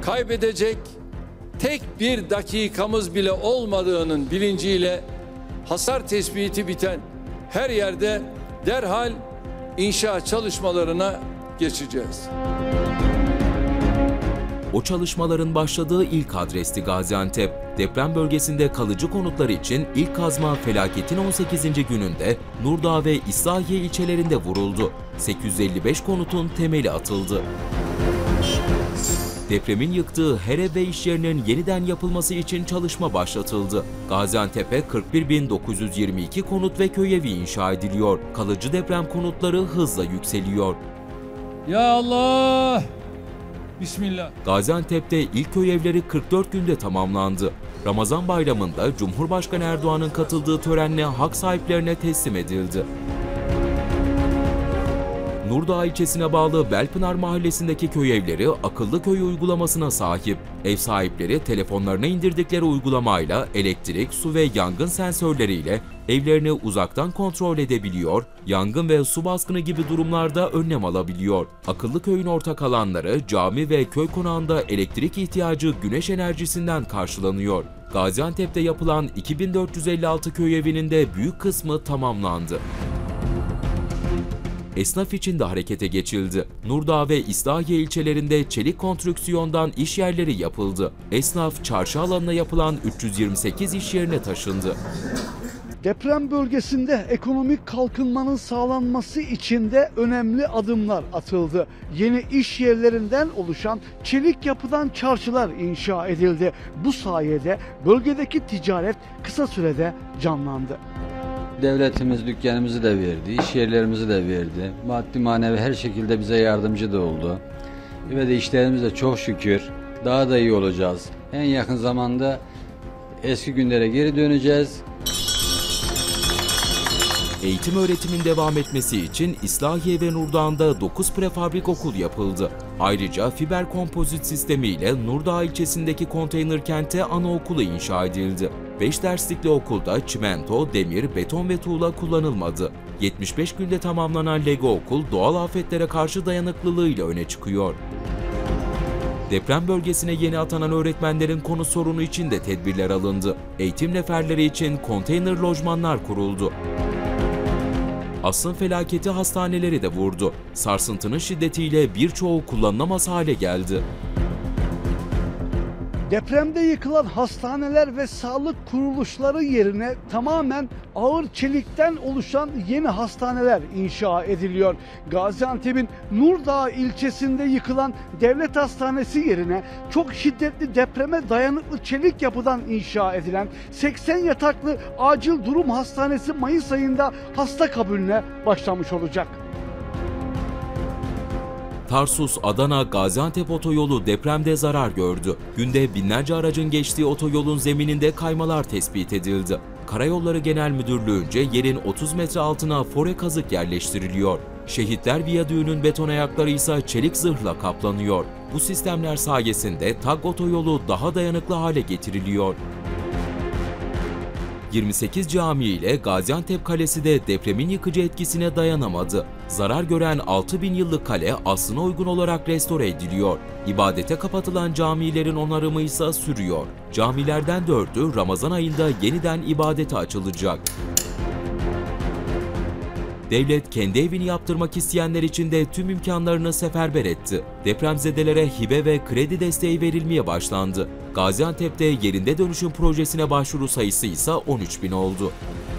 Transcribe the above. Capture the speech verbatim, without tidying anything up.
kaybedecek tek bir dakikamız bile olmadığının bilinciyle hasar tespiti biten her yerde derhal inşaat çalışmalarına geçeceğiz. O çalışmaların başladığı ilk adresti Gaziantep. Deprem bölgesinde kalıcı konutlar için ilk kazma felaketin on sekizinci gününde Nurdağ ve İslahiye ilçelerinde vuruldu. sekiz yüz elli beş konutun temeli atıldı. Depremin yıktığı her ev ve iş yerinin yeniden yapılması için çalışma başlatıldı. Gaziantep'e kırk bir bin dokuz yüz yirmi iki konut ve köy evi inşa ediliyor. Kalıcı deprem konutları hızla yükseliyor. Ya Allah! Bismillah. Gaziantep'te ilk köy evleri kırk dört günde tamamlandı. Ramazan bayramında Cumhurbaşkanı Erdoğan'ın katıldığı törenle hak sahiplerine teslim edildi. Nurdağ ilçesine bağlı Belpınar mahallesindeki köy evleri akıllı köy uygulamasına sahip. Ev sahipleri telefonlarına indirdikleri uygulamayla elektrik, su ve yangın sensörleriyle evlerini uzaktan kontrol edebiliyor, yangın ve su baskını gibi durumlarda önlem alabiliyor. Akıllı köyün ortak alanları, cami ve köy konağında elektrik ihtiyacı güneş enerjisinden karşılanıyor. Gaziantep'te yapılan iki bin dört yüz elli altı köy evinin de büyük kısmı tamamlandı. Esnaf için de harekete geçildi. Nurdağ ve İslahiye ilçelerinde çelik konstrüksiyondan iş yerleri yapıldı. Esnaf çarşı alanına yapılan üç yüz yirmi sekiz iş yerine taşındı. Deprem bölgesinde ekonomik kalkınmanın sağlanması için de önemli adımlar atıldı. Yeni iş yerlerinden oluşan çelik yapıdan çarşılar inşa edildi. Bu sayede bölgedeki ticaret kısa sürede canlandı. Devletimiz dükkanımızı da verdi, iş yerlerimizi de verdi. Maddi manevi her şekilde bize yardımcı da oldu. Ve de işlerimiz de çok şükür daha da iyi olacağız. En yakın zamanda eski günlere geri döneceğiz. Eğitim öğretimin devam etmesi için İslahiye ve Nurdağ'da dokuz prefabrik okul yapıldı. Ayrıca fiber kompozit sistemiyle Nurdağ ilçesindeki konteyner kente anaokulu inşa edildi. beş derslikli okulda çimento, demir, beton ve tuğla kullanılmadı. yetmiş beş günde tamamlanan Lego okul doğal afetlere karşı dayanıklılığıyla öne çıkıyor. Deprem bölgesine yeni atanan öğretmenlerin konu sorunu için de tedbirler alındı. Eğitim neferleri için konteyner lojmanlar kuruldu. Asrın felaketi hastaneleri de vurdu. Sarsıntının şiddetiyle birçoğu kullanılamaz hale geldi. Depremde yıkılan hastaneler ve sağlık kuruluşları yerine tamamen ağır çelikten oluşan yeni hastaneler inşa ediliyor. Gaziantep'in Nurdağ ilçesinde yıkılan devlet hastanesi yerine çok şiddetli depreme dayanıklı çelik yapıdan inşa edilen seksen yataklı acil durum hastanesi Mayıs ayında hasta kabulüne başlamış olacak. Tarsus-Adana-Gaziantep otoyolu depremde zarar gördü. Günde binlerce aracın geçtiği otoyolun zemininde kaymalar tespit edildi. Karayolları Genel Müdürlüğü'nce yerin otuz metre altına fore kazık yerleştiriliyor. Şehitler Viyadüğü'nün beton ayakları ise çelik zırhla kaplanıyor. Bu sistemler sayesinde TAG otoyolu daha dayanıklı hale getiriliyor. yirmi sekiz cami ile Gaziantep Kalesi de depremin yıkıcı etkisine dayanamadı. Zarar gören altı bin yıllık kale aslına uygun olarak restore ediliyor. İbadete kapatılan camilerin onarımı ise sürüyor. Camilerden dördü Ramazan ayında yeniden ibadete açılacak. Devlet kendi evini yaptırmak isteyenler için de tüm imkanlarını seferber etti. Depremzedelere hibe ve kredi desteği verilmeye başlandı. Gaziantep'te yerinde dönüşüm projesine başvuru sayısı ise on üç bin oldu.